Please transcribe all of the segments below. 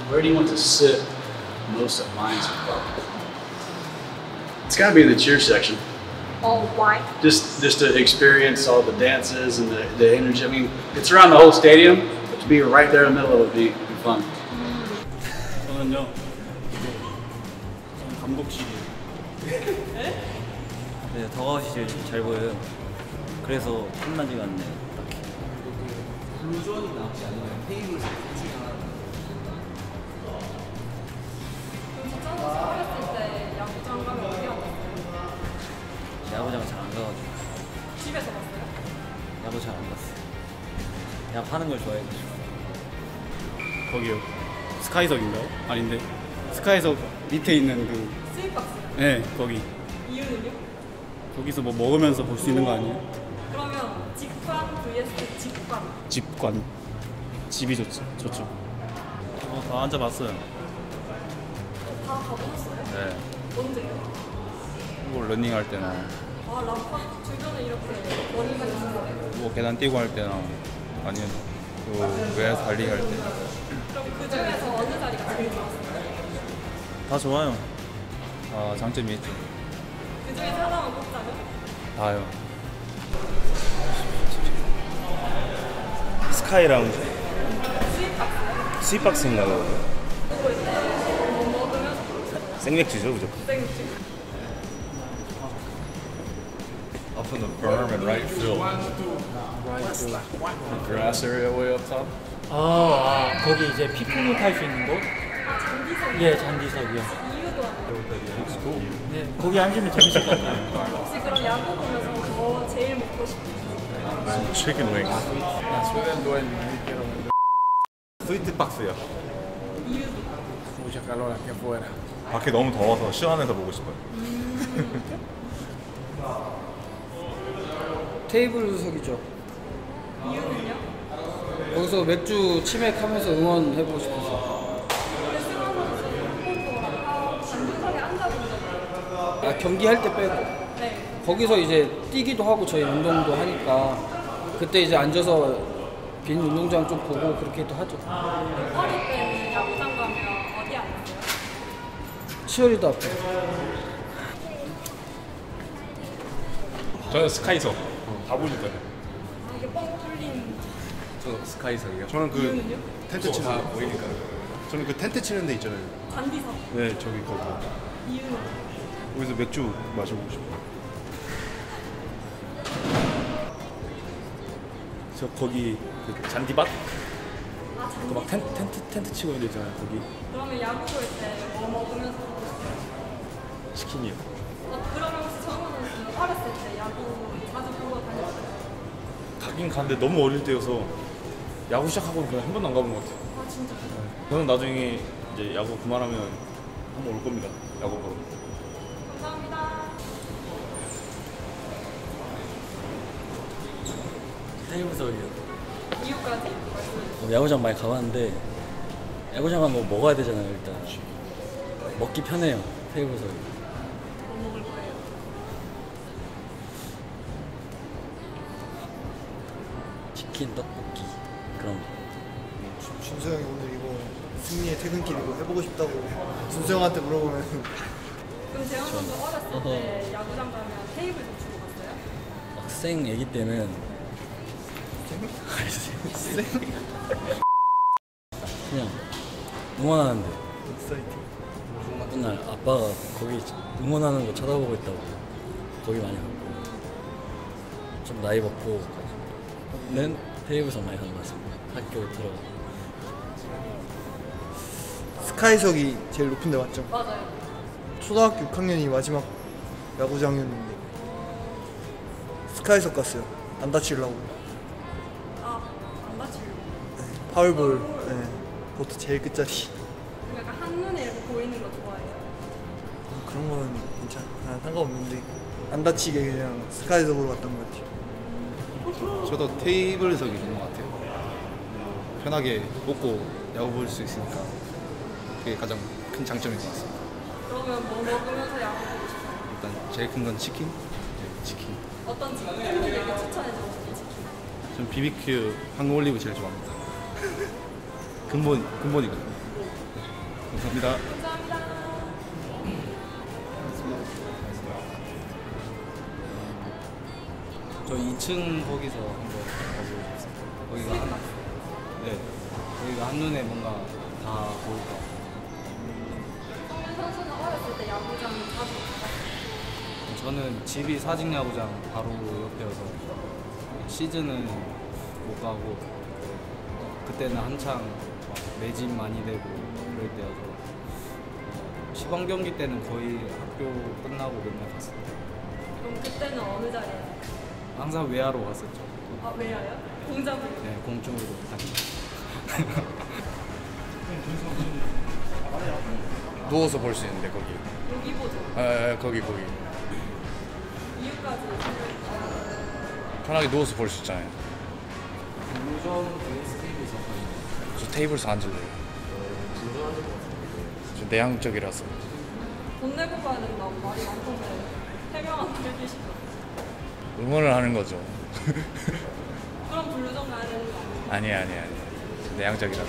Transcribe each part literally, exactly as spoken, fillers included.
Where do you want to sit most at Lions Club? It's got to be in the cheer section. Oh, why? Just just to experience all the dances and the, the energy. I mean, it's around the whole stadium, but to be right there in the middle of it would be, be fun. 저는요, 저는 감독실이에요. 네, 더가웃이 제일 잘 보여요. 그래서 탐나지가 않네요, 딱히. 블루존이나 혹시 아니면 테이블 중에 하나? 그럼 진짜 어렸을 때 야구장 가면 어디 갔어요? 야구장을 잘 안 가가지고. 집에서 봤어요? 야구 잘 안 갔어. 야구 하는 걸 좋아해가지고. 거기요. 스카이석인가요? 아닌데. 스카이석 밑에 있는 그. 스윗박스요? 네, 거기. 이유는요? 거기서 뭐 먹으면서 볼 수 있는 거 아니에요? 그러면 직관 vs 직관. 집관. 집이 좋죠. 좋죠. 어, 다 앉아봤어요. 다 가보셨어요? 네. 언제요? 뭐 러닝할 때나, 아, 람파 주변에 이렇게 원이가 있는 거예요? 뭐 계단 뛰고 할 때나, 아니면 요 외야에서 달리기 할 때. 그럼 그 중에서 어느 자리가 제일 좋았어요? 다 좋아요. 다 장점이 있죠. 그 중에 하나만 꼽자면? 다요. 스카이 라운지. 스윗박스요? 스윗박스인가 봐. 그거 있때 뭐 먹으면 생맥주죠 무조건. 생맥주? Up in the berm and right field. The grass area way up top. 아, 아 거기 이제 피크닉 할 수 있는 곳? 아, 잔디석. 예, 잔디석이요. 이유도 알아요. 네, 거기 앉으면 재밌을 것 같아요. 혹시 그럼 야구 보면서 뭐 제일 먹고 싶으세요? 치킨 윙. 스위트 박스요. 이유도? 밖에 너무 더워서 시원해서 보고 싶어요. 테이블석이죠. 이유는요? 거기서 맥주 치맥하면서 응원해보고 싶어서. 근데 승환 선수 아, 단두석에 앉아본 적 있어요? 아, 경기할 때 빼고. 네. 거기서 이제 뛰기도 하고 저희 운동도 하니까 그때 이제 앉아서 빈 운동장 좀 보고 그렇게도 하죠. 어릴 때는 야구장 가면 어디 앉았어요? 치어리더 앞에. 저는 스카이석. 다 보실 거예요. 아, 이게 뻥 뚫린. 저 스카이석이요? 저는 그 이유는요? 텐트 치는 거 보이니까. 저는 그 텐트 치는 데 있잖아요. 잔디석. 네, 저기 거기. 이유는? 거기서 맥주 마셔보고 싶어요. 저 거기 그 잔디밭? 아, 잔디석. 그 막 텐트, 텐트 텐트 치고 있는 데 있잖아요. 거기 그러면 야구 볼 때 뭐 먹으면서 보고 싶어요? 치킨이요. 어, 그러면 혹시 정우 선수는 어렸을 때 야구 자주 보러 다녔어요? 가긴 갔는데 너무 어릴 때여서 야구 시작하고는 그냥 한 번도 안 가본 것 같아요. 아, 진짜? 저는 나중에 이제 야구 그만하면 한번 올 겁니다. 야구 보러. 감사합니다. 테이블석이요. 이유까지? 뭐 야구장 많이 가봤는데 야구장 가면 뭐 먹어야 되잖아요. 일단 먹기 편해요. 테이블석이. 뭐 먹을 거예요? 치킨, 떡볶이 그런 거. 준수 형이 오늘 이거 승리의 퇴근길 이거 해보고 싶다고 준수 형한테 물어보면 그럼 재현 선수 어렸을 때 야구장 가면 테이블 좀 주고 갔어요? 학생 애기 때는 그냥 응원하는데 맨날 아빠가 거기 응원하는 거 쳐다보고 있다고 거기 많이 갔고 좀 나이 먹고는 테이블석 많이 간 것 같습니다. 학교 들어가. 스카이석이 제일 높은데 맞죠? 맞아요. 초등학교 육 학년이 마지막 야구장이었는데 스카이석 갔어요. 안 다치려고. 아, 안 다치려고. 네, 파울볼. 네, 그것도 제일 끝자리. 그럼 약간 한눈에 이렇게 보이는 거 좋아해요? 어, 그런 거는 괜찮아. 아, 상관없는데 안 다치게 그냥 스카이석으로 갔던 것 같아요. 저도 테이블석이 좋은 것 같아요. 편하게 먹고 야구 볼 수 있으니까 그게 가장 큰 장점인 것 같습니다. 그러면 뭐 먹으면서 야구 보고 싶어요? 일단 제일 큰 건 치킨. 네, 치킨. 어떤 치킨? 팬분들께 추천해주고 싶은 치킨? 전 비비큐 황금 올리브 제일 좋아합니다. 근본 근본이거든요. 감사합니다. 감사합니다. 저 이 층 거기서 한번 가보고 싶습니다. 거기가 한, 네, 거기가 한눈에 뭔가 다 보일 것 같아요. 성현 선수는 어렸을 때 야구장 자주 가봤어요? 저는 집이 사직야구장 바로 옆이어서 시즌은 못 가고 그때는 한창 막 매진 많이 되고 그럴 때여서 시범 경기 때는 거의 학교 끝나고 맨날 갔어요. 그럼 그때는 어느 자리에? 항상 외야로 갔었죠. 아, 왜요? 공잡으로? 네, 공중으로 다니고. 누워서 볼 수 있는데 거기. 여기 보죠. 아, 아 거기 거기. 이유까지 편하게 누워서 볼 수 있잖아요. 블루존 베이스 테이블 있었거든요. 저 테이블에서 앉을래요. 저 내향적이라서. 돈 내고 가야 된다고 말이 많던데 해명한테 해주시죠. 응원을 하는 거죠. 그럼 블루전 가야 되는 거 아니에요? 아니 아니 아니. 내향적이라서.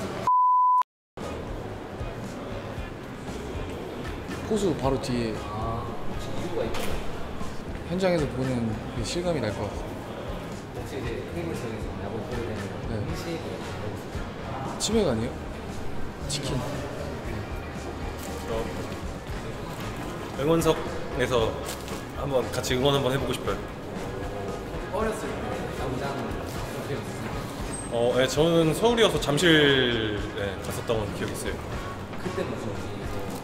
포수 바로 뒤에 현장에서 보는 그 실감이 날 것 같아요. 혹시 이제 테이블석에서 야구 보게 되면 네. 혹시 치맥 아니에요? 치킨. 응원석에서 한번 같이 응원 한번 해보고 싶어요. 어렸을 때 야구장 어떻게 됐어요? 어, 네, 저는 서울이어서 잠실 네, 갔었던 기억이 있어요. 그때 무슨 어디서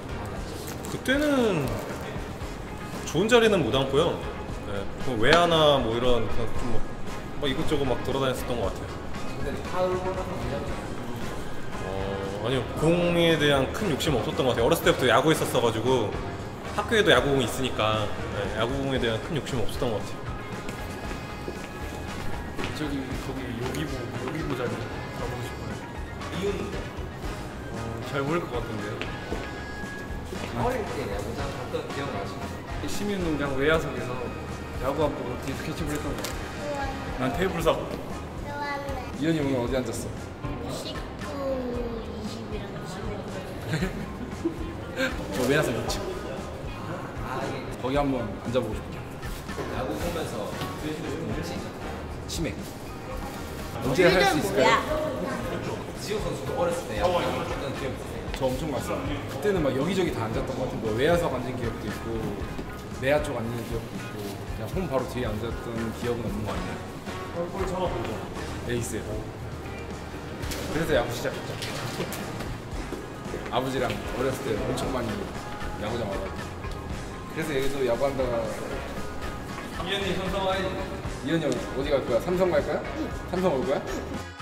그때는 좋은 자리는 못 앉고요. 네, 그 외야나 뭐 이런 그냥 좀 뭐, 뭐 이것저것 막 돌아다녔었던 것 같아요. 근데 파울보다는 그냥 어, 아니요, 공에 대한 큰 욕심 없었던 것 같아요. 어렸을 때부터 야구 했었어가지고 학교에도 야구공이 있으니까 네, 야구공에 대한 큰 욕심 없었던 것 같아요. 저기 거기 요기보 요기보 자리 가보고 싶어요. 이유는 어, 잘 모를 것 같은데요. 어릴 때 야구장 갔던 기억 나시나요? 시민운동장 외야석에서 야구 안 보고 뒤에서 캐치볼 했던 것 같아요. 난 테이블석. 이현이 오늘 어디 앉았어? 십구, 이십이랑 저 외야석 이 층. 거기 한번 앉아보고 싶어요. 야구 보면서 치맥. 언제 할 수 있을까요? 지호 선수도 어렸을 때 야구 갔던 기억 있으세요? 저 엄청 갔어요. 그때는 막 여기저기 다 앉았던 것 같은데 외야석 앉은 기억도 있고 내야 쪽 앉는 기억도 있고 그냥 홈 바로 뒤에 앉았던 기억은 없는 것 같네요. 볼 잡아보죠. 에이스. 그래서 야구 시작했죠. 아버지랑 어렸을 때 엄청 많이 야구장 와가지고. 그래서 여기서 야구한다가 이현이 삼성 와야지. 이현이 형 어디 갈 거야? 삼성 갈 거야? 삼성 올 거야?